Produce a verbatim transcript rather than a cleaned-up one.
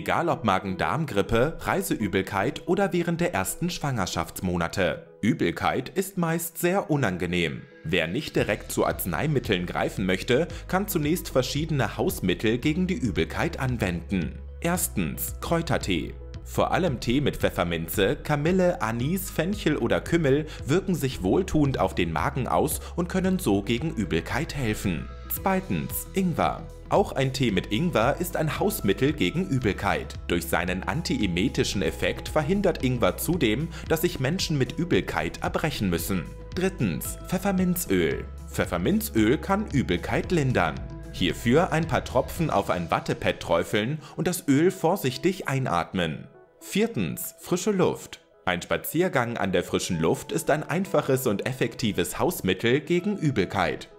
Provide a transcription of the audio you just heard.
egal ob Magen-Darm-Grippe, Reiseübelkeit oder während der ersten Schwangerschaftsmonate. Übelkeit ist meist sehr unangenehm. Wer nicht direkt zu Arzneimitteln greifen möchte, kann zunächst verschiedene Hausmittel gegen die Übelkeit anwenden. Erstens Kräutertee. Vor allem Tee mit Pfefferminze, Kamille, Anis, Fenchel oder Kümmel wirken sich wohltuend auf den Magen aus und können so gegen Übelkeit helfen. Zweitens Ingwer. Auch ein Tee mit Ingwer ist ein Hausmittel gegen Übelkeit. Durch seinen antiemetischen Effekt verhindert Ingwer zudem, dass sich Menschen mit Übelkeit erbrechen müssen. Drittens Pfefferminzöl. Pfefferminzöl kann Übelkeit lindern. Hierfür ein paar Tropfen auf ein Wattepad träufeln und das Öl vorsichtig einatmen. Viertens frische Luft. Ein Spaziergang an der frischen Luft ist ein einfaches und effektives Hausmittel gegen Übelkeit.